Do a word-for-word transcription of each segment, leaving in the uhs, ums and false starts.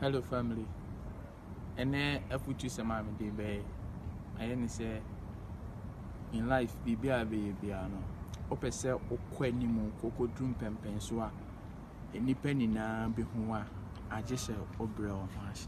Hello family. Ene afutu sama me de be. Aye say in life bibia be bia no. Opese okọ animu kokodrum pempen so a enipa nyina be hu a age hye obre o hwahye.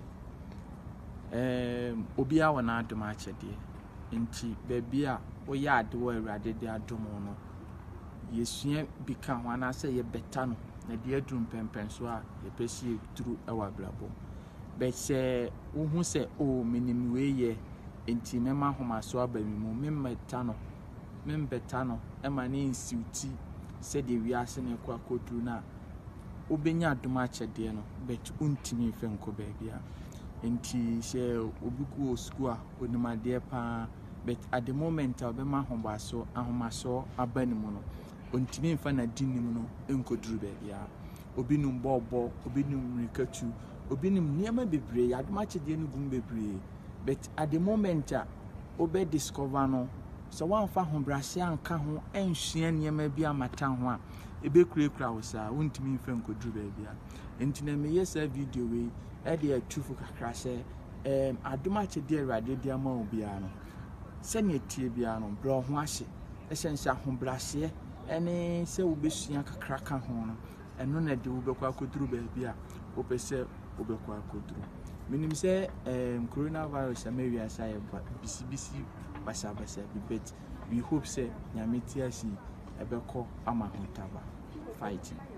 Em obia wona adom a chede. Nti bebia oye ade wo awurade de adom no. Yesua bi ka ho ana say ye beta no. Na de adrum pempen so a ye pesi turu ewa blabo. But say who say oh minim we ye enti mema homa so abami mu memmeta no membeta no e ma ne nsiuti se de wiase ne kwa kodru na obenya adom a chede no but untimi fe nko baabia enti she obiku school a onimade pa but at the moment obema homa so ahoma so abani mu no untimi fa na dinim no enkodru baabia obinum bobo obinum rikatu obinum niema bebre adoma chede no gum bebre but at the moment a obe discover no so one fa hombrase anka ho ensua niema bi amata ho a ebe kurekura wo sa wontimi mfa nkodru baabia enti na me yesa video we e de atufu kakra se em adoma chede awurade de ama obia no se ne tie bia no bro ho ahye e hyenhya hombrase ene se wobesua kakra ka ho no eno na de wobekwa kodru baabia opese obekwa kodru minim say um coronavirus amewia say bisi bisi basa basa but we hope say nyameti asi ebeko ama hotaba fighting.